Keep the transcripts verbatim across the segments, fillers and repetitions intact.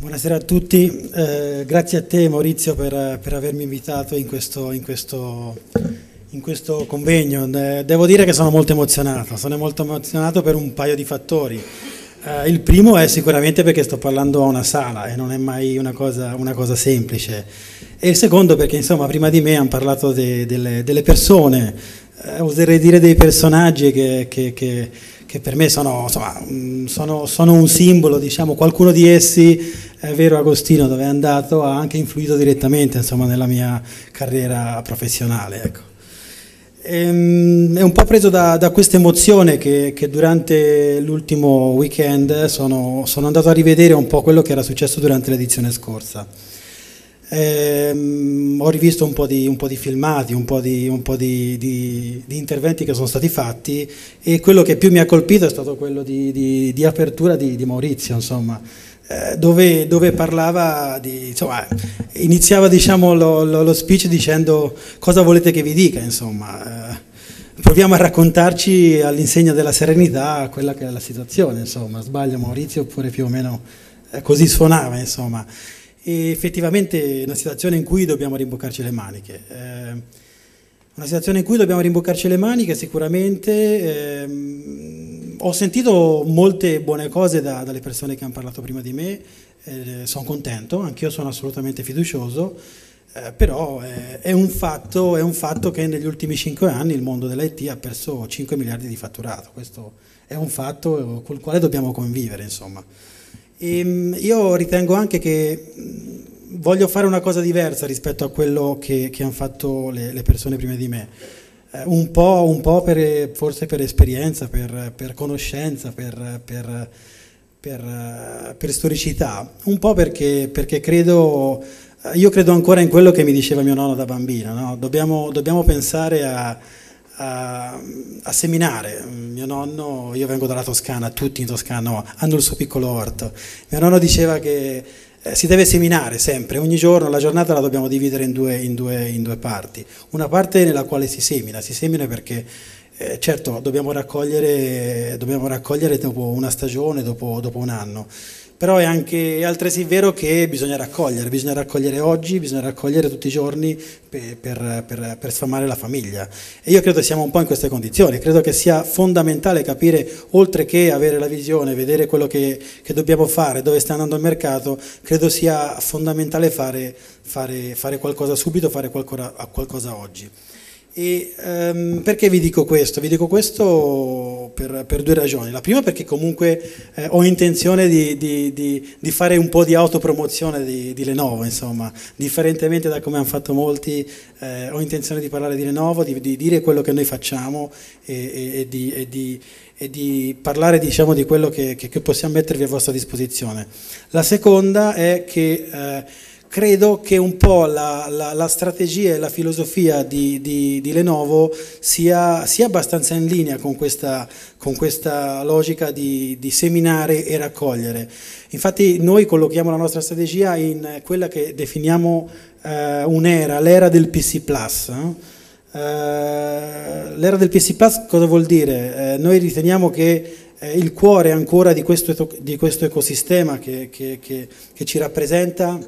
Buonasera a tutti, eh, grazie a te Maurizio per, per avermi invitato in questo, in questo, in questo convegno. Eh, devo dire che sono molto emozionato, sono molto emozionato per un paio di fattori. Eh, il primo è sicuramente perché sto parlando a una sala e non è mai una cosa, una cosa semplice. E il secondo perché insomma prima di me hanno parlato de, delle, delle persone, eh, oserei dire dei personaggi che... che, che che per me sono, insomma, sono, sono un simbolo, diciamo. Qualcuno di essi, è vero Agostino, dove è andato, ha anche influito direttamente, insomma, nella mia carriera professionale. Ecco. Ehm, è un po' preso da, da questa emozione che, che durante l'ultimo weekend sono, sono andato a rivedere un po' quello che era successo durante l'edizione scorsa. Eh, ho rivisto un po' di, un po' di filmati, un po' di, un po' di, di, di interventi che sono stati fatti e quello che più mi ha colpito è stato quello di, di, di apertura di, di Maurizio, insomma, eh, dove, dove parlava di, insomma, iniziava diciamo, lo, lo, lo speech dicendo cosa volete che vi dica, insomma. Eh, proviamo a raccontarci all'insegna della serenità quella che è la situazione, insomma. Sbaglio Maurizio oppure più o meno eh, così suonava, insomma. E effettivamente è una situazione in cui dobbiamo rimboccarci le maniche. Eh, una situazione in cui dobbiamo rimboccarci le maniche sicuramente. Eh, ho sentito molte buone cose da, dalle persone che hanno parlato prima di me, eh, sono contento, anch'io sono assolutamente fiducioso, eh, però eh, è, un fatto, è un fatto che negli ultimi cinque anni il mondo dell'I T ha perso cinque miliardi di fatturato. Questo è un fatto col quale dobbiamo convivere, insomma. E io ritengo anche che voglio fare una cosa diversa rispetto a quello che, che hanno fatto le, le persone prima di me, eh, un po', un po' per, forse per esperienza, per, per conoscenza, per, per, per, per storicità, un po' perché, perché credo, io credo ancora in quello che mi diceva mio nonno da bambino, no? Dobbiamo, dobbiamo pensare a A, a seminare. Mio nonno, io vengo dalla Toscana, tutti in Toscana hanno il suo piccolo orto. Mio nonno diceva che eh, si deve seminare sempre, ogni giorno, la giornata la dobbiamo dividere in due, in due, in due parti. Una parte nella quale si semina, si semina perché eh, certo dobbiamo raccogliere, dobbiamo raccogliere dopo una stagione, dopo, dopo un anno. Però è anche è altresì vero che bisogna raccogliere, bisogna raccogliere oggi, bisogna raccogliere tutti i giorni per, per, per, per sfamare la famiglia. E io credo siamo un po' in queste condizioni, credo che sia fondamentale capire, oltre che avere la visione, vedere quello che, che dobbiamo fare, dove sta andando il mercato, credo sia fondamentale fare, fare, fare qualcosa subito, fare qualcosa, qualcosa oggi. E um, perché vi dico questo? Vi dico questo per, per due ragioni. La prima perché comunque eh, ho intenzione di, di, di, di fare un po' di autopromozione di, di Lenovo, insomma, differentemente da come hanno fatto molti, eh, ho intenzione di parlare di Lenovo, di, di dire quello che noi facciamo e, e, e, di, e, di, e di parlare diciamo, di quello che, che, che possiamo mettervi a vostra disposizione. La seconda è che eh, credo che un po' la, la, la strategia e la filosofia di, di, di Lenovo sia, sia abbastanza in linea con questa, con questa logica di, di seminare e raccogliere. Infatti noi collochiamo la nostra strategia in quella che definiamo eh, un'era, l'era del P C Plus. Eh? Eh, l'era del P C Plus cosa vuol dire? Eh, noi riteniamo che eh, il cuore ancora di questo, di questo ecosistema che, che, che, che ci rappresenta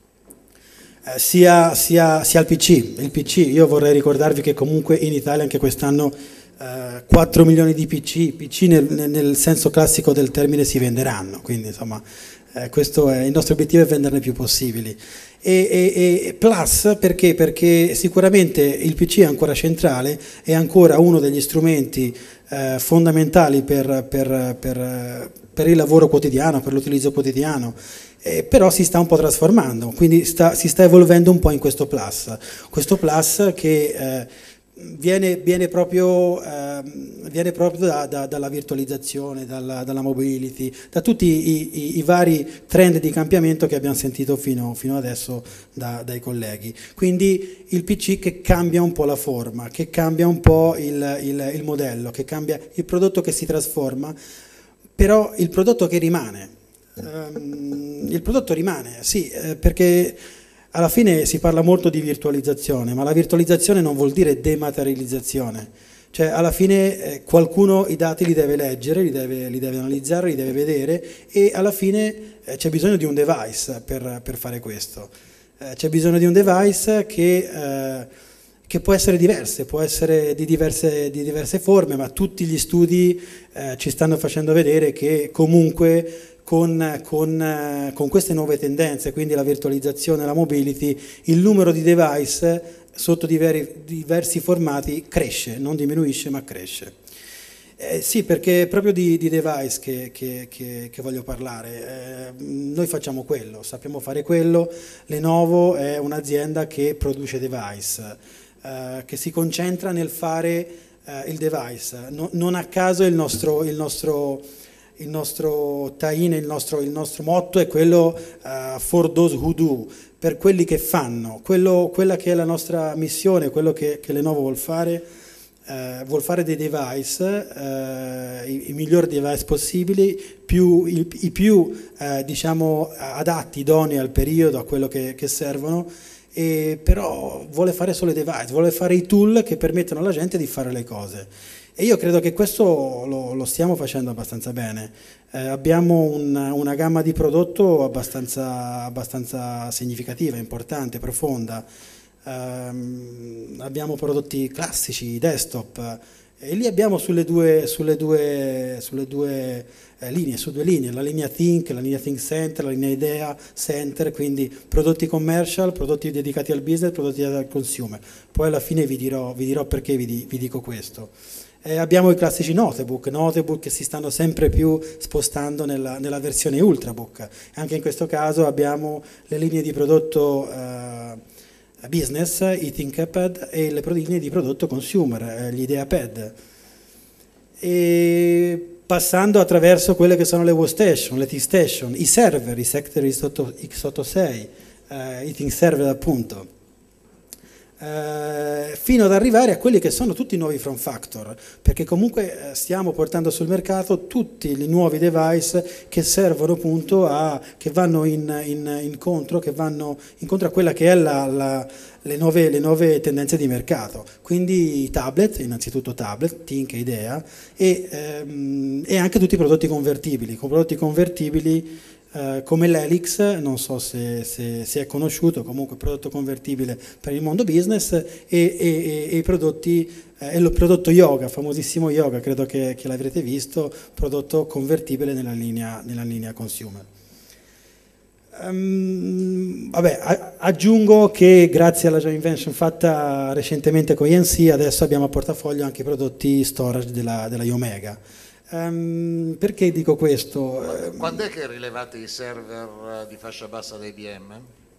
Eh, sia, sia, sia il P C. Il P C, io vorrei ricordarvi che comunque in Italia anche quest'anno eh, quattro milioni di P C, P C nel, nel senso classico del termine si venderanno, quindi insomma eh, questo è il nostro obiettivo, è venderne più possibili. E, e, e plus perché? Perché sicuramente il P C è ancora centrale, è ancora uno degli strumenti eh, fondamentali per, per, per, per il lavoro quotidiano, per l'utilizzo quotidiano. Eh, però si sta un po' trasformando, quindi sta, si sta evolvendo un po' in questo plus, questo plus che eh, viene, viene proprio, eh, viene proprio da, da, dalla virtualizzazione, dalla, dalla mobility, da tutti i, i, i vari trend di cambiamento che abbiamo sentito fino, fino adesso da, dai colleghi. Quindi il P C che cambia un po' la forma, che cambia un po' il, il, il modello, che cambia il prodotto che si trasforma, però il prodotto che rimane. Um, il prodotto rimane, sì, eh, perché alla fine si parla molto di virtualizzazione, ma la virtualizzazione non vuol dire dematerializzazione, Cioè alla fine eh, qualcuno i dati li deve leggere, li deve, li deve analizzare, li deve vedere e alla fine eh, c'è bisogno di un device per, per fare questo. Eh, c'è bisogno di un device che, eh, che può essere diverse, può essere di diverse, di diverse forme, ma tutti gli studi eh, ci stanno facendo vedere che comunque con, con, con queste nuove tendenze, quindi la virtualizzazione, la mobility, il numero di device sotto diver, diversi formati cresce, non diminuisce ma cresce. Eh, sì, perché è proprio di, di device che, che, che, che voglio parlare. Eh, noi facciamo quello, sappiamo fare quello. Lenovo è un'azienda che produce device, eh, che si concentra nel fare eh, il device. No, non a caso il nostro, il nostro, il nostro tie-in, il nostro, il nostro motto è quello uh, for those who do, per quelli che fanno. Quello, quella che è la nostra missione, quello che, che Lenovo vuol fare, eh, vuol fare dei device, eh, i, i migliori device possibili, più, i, i più eh, diciamo adatti, idonei al periodo, a quello che, che servono, e però vuole fare solo i device, vuole fare i tool che permettono alla gente di fare le cose. E io credo che questo lo, lo stiamo facendo abbastanza bene. Eh, abbiamo un, una gamma di prodotto abbastanza, abbastanza significativa, importante, profonda. Eh, abbiamo prodotti classici, desktop, e lì abbiamo sulle due, sulle due, sulle due eh, linee, su due linee, la linea Think, la linea Think Center, la linea Idea Center, quindi prodotti commercial, prodotti dedicati al business, prodotti al consumer. Poi alla fine vi dirò, vi dirò perché vi, di, vi dico questo. Eh, abbiamo i classici notebook, notebook che si stanno sempre più spostando nella, nella versione ultrabook. Anche in questo caso abbiamo le linee di prodotto eh, business, i ThinkPad, e le linee di prodotto consumer, eh, gli IdeaPad. E passando attraverso quelle che sono le workstation, le ThinkStation, i server, i Sector X ottantasei, eh, i ThinkServer appunto. Eh, fino ad arrivare a quelli che sono tutti i nuovi form factor, perché comunque eh, stiamo portando sul mercato tutti i nuovi device che servono appunto a, che vanno in, in, incontro, che vanno incontro a quella che è la, la, le, nuove, le nuove tendenze di mercato, quindi i tablet, innanzitutto tablet, Think e Idea, e, ehm, e anche tutti i prodotti convertibili, con prodotti convertibili Uh, come l'Helix, non so se, se, se è conosciuto, comunque prodotto convertibile per il mondo business, e, e, e i prodotti, eh, il prodotto Yoga, famosissimo Yoga, credo che, che l'avrete visto, prodotto convertibile nella linea, nella linea consumer. Um, vabbè, a, aggiungo che grazie alla joint venture fatta recentemente con I N C, adesso abbiamo a portafoglio anche i prodotti storage della, della Iomega. Um, perché dico questo? Quando è che rilevate i server di fascia bassa da I B M?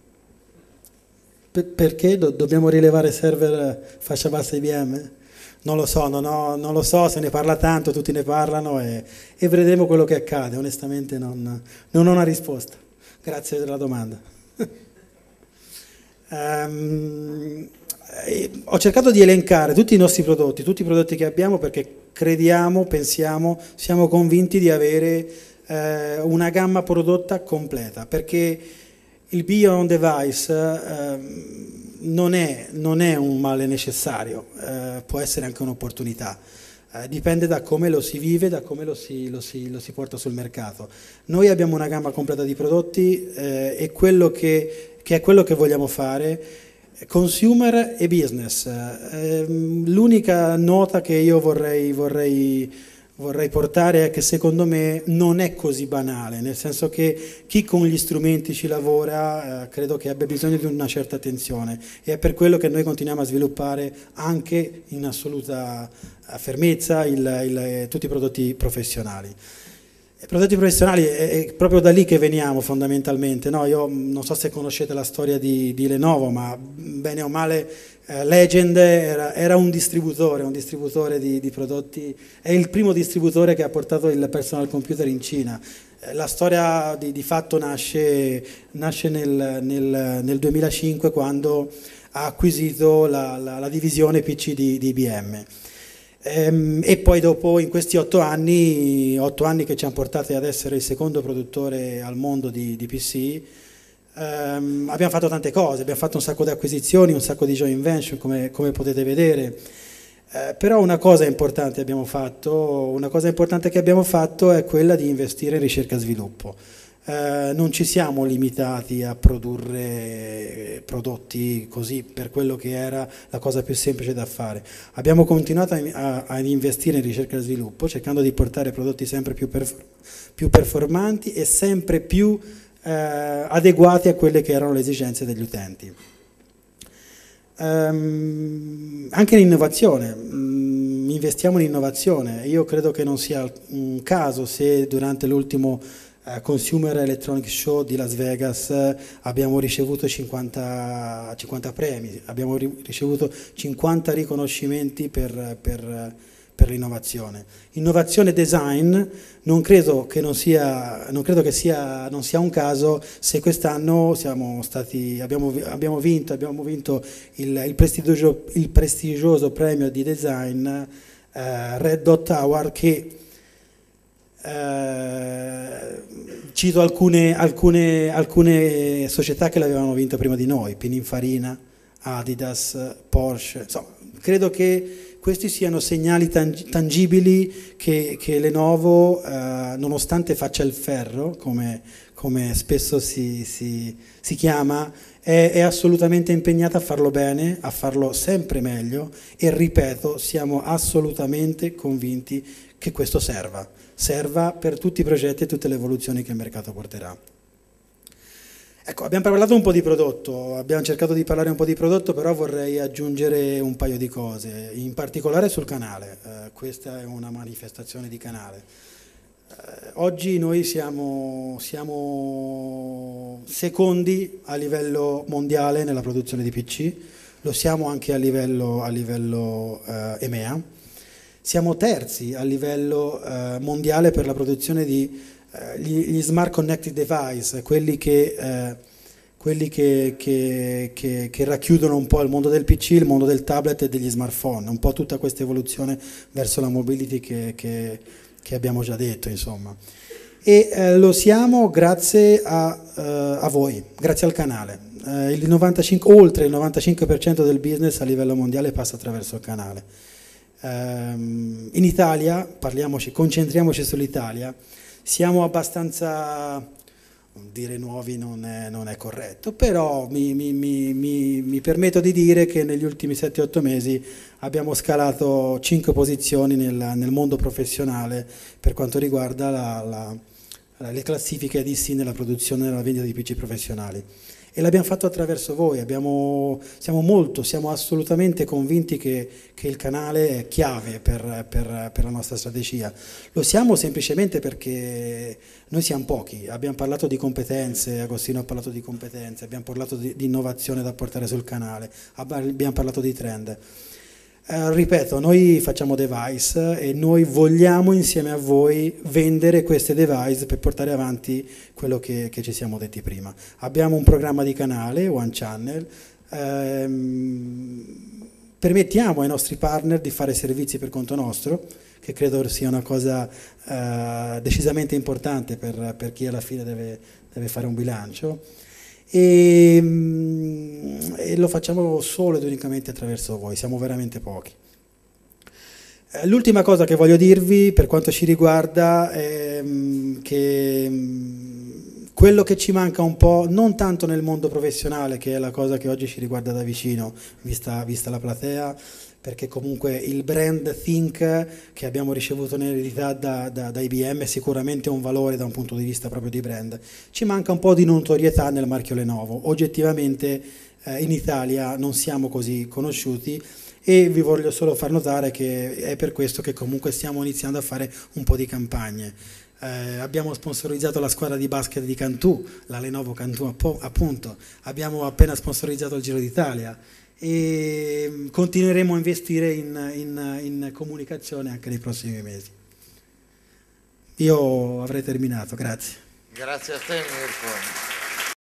Per, perché do, dobbiamo rilevare server fascia bassa I B M? Non lo so, non, ho, non lo so, se ne parla tanto, tutti ne parlano e, e vedremo quello che accade. Onestamente non, non ho una risposta. Grazie della domanda. um, ho cercato di elencare tutti i nostri prodotti, tutti i prodotti che abbiamo, perché crediamo, pensiamo, siamo convinti di avere eh, una gamma prodotta completa, perché il Beyond Device eh, non, è, non è un male necessario, eh, può essere anche un'opportunità, eh, dipende da come lo si vive, da come lo si, lo si, lo si porta sul mercato. Noi abbiamo una gamma completa di prodotti eh, e quello che, che è quello che vogliamo fare. Consumer e business. L'unica nota che io vorrei, vorrei, vorrei portare è che secondo me non è così banale, nel senso che chi con gli strumenti ci lavora eh, credo che abbia bisogno di una certa attenzione, e è per quello che noi continuiamo a sviluppare anche in assoluta fermezza il, il, tutti i prodotti professionali. I prodotti professionali è, è proprio da lì che veniamo fondamentalmente, no? Io non so se conoscete la storia di, di Lenovo, ma bene o male eh, Legend era, era un distributore, un distributore di, di prodotti, è il primo distributore che ha portato il personal computer in Cina. Eh, la storia di, di fatto nasce, nasce nel, nel, nel duemilacinque, quando ha acquisito la, la, la divisione P C di, di I B M. E poi dopo, in questi otto anni, otto anni che ci hanno portati ad essere il secondo produttore al mondo di, di P C, ehm, abbiamo fatto tante cose, abbiamo fatto un sacco di acquisizioni, un sacco di joint venture, come, come potete vedere. Eh, però una cosa importante abbiamo fatto, una cosa importante che abbiamo fatto è quella di investire in ricerca e sviluppo. Eh, non ci siamo limitati a produrre prodotti così per quello che era la cosa più semplice da fare. Abbiamo continuato a, a, ad investire in ricerca e sviluppo, cercando di portare prodotti sempre più, perfor- più performanti e sempre più eh, adeguati a quelle che erano le esigenze degli utenti. Um, anche l'innovazione, um, investiamo in innovazione. Io credo che non sia un caso se durante l'ultimo uh, Consumer Electronics Show di Las Vegas uh, abbiamo ricevuto cinquanta, cinquanta premi, abbiamo ri- ricevuto cinquanta riconoscimenti per, per, per l'innovazione. Innovazione e design, non credo che non sia, non credo che sia, non sia un caso se quest'anno siamo stati, abbiamo, abbiamo vinto, abbiamo vinto il, il, prestigioso, il prestigioso premio di design eh, Red Dot Award, che eh, cito alcune, alcune, alcune società che l'avevano vinto prima di noi: Pininfarina, Adidas, Porsche. Insomma, credo che questi siano segnali tangibili che, che Lenovo, eh, nonostante faccia il ferro, come, come spesso si, si, si chiama, è, è assolutamente impegnata a farlo bene, a farlo sempre meglio, e ripeto, siamo assolutamente convinti che questo serva, serva per tutti i progetti e tutte le evoluzioni che il mercato porterà. Ecco, abbiamo parlato un po' di prodotto, abbiamo cercato di parlare un po' di prodotto, però vorrei aggiungere un paio di cose, in particolare sul canale. Eh, questa è una manifestazione di canale. Eh, oggi noi siamo, siamo secondi a livello mondiale nella produzione di P C, lo siamo anche a livello, a livello eh, E M E A, siamo terzi a livello eh, mondiale per la produzione di Gli, gli smart connected device, quelli, che, eh, quelli che, che, che, che racchiudono un po' il mondo del P C, il mondo del tablet e degli smartphone, un po' tutta questa evoluzione verso la mobility che, che, che abbiamo già detto, insomma. E eh, lo siamo grazie a, eh, a voi, grazie al canale. Eh, il novantacinque, oltre il novantacinque per cento del business a livello mondiale passa attraverso il canale. Eh, in Italia, parliamoci, concentriamoci sull'Italia. Siamo abbastanza, dire nuovi non è, non è corretto, però mi, mi, mi, mi, mi permetto di dire che negli ultimi sette otto mesi abbiamo scalato cinque posizioni nel, nel mondo professionale per quanto riguarda la, la, le classifiche D C nella produzione e nella vendita di P C professionali. E l'abbiamo fatto attraverso voi, abbiamo, siamo molto, siamo assolutamente convinti che, che il canale è chiave per, per, per la nostra strategia. Lo siamo semplicemente perché noi siamo pochi, abbiamo parlato di competenze, Agostino ha parlato di competenze, abbiamo parlato di, di innovazione da portare sul canale, abbiamo parlato di trend. Eh, ripeto, noi facciamo device e noi vogliamo insieme a voi vendere queste device per portare avanti quello che, che ci siamo detti prima. Abbiamo un programma di canale, One Channel, ehm, permettiamo ai nostri partner di fare servizi per conto nostro, che credo sia una cosa eh, decisamente importante per, per chi alla fine deve, deve fare un bilancio. E, e lo facciamo solo ed unicamente attraverso voi, siamo veramente pochi. L'ultima cosa che voglio dirvi per quanto ci riguarda è che quello che ci manca un po', non tanto nel mondo professionale, che è la cosa che oggi ci riguarda da vicino, vista, vista la platea, perché comunque il brand Think che abbiamo ricevuto in eredità da, da, da I B M è sicuramente un valore da un punto di vista proprio di brand. Ci manca un po' di notorietà nel marchio Lenovo. Oggettivamente eh, in Italia non siamo così conosciuti e vi voglio solo far notare che è per questo che comunque stiamo iniziando a fare un po' di campagne. Eh, abbiamo sponsorizzato la squadra di basket di Cantù, la Lenovo Cantù appunto, abbiamo appena sponsorizzato il Giro d'Italia e continueremo a investire in, in, in comunicazione anche nei prossimi mesi. Io avrei terminato, grazie. Grazie a te Mirko.